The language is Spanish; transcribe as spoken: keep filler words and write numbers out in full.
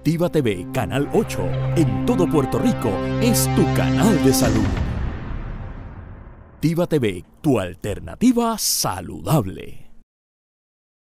Tiva T V Canal ocho, en todo Puerto Rico, es tu canal de salud. Tiva T V, tu alternativa saludable.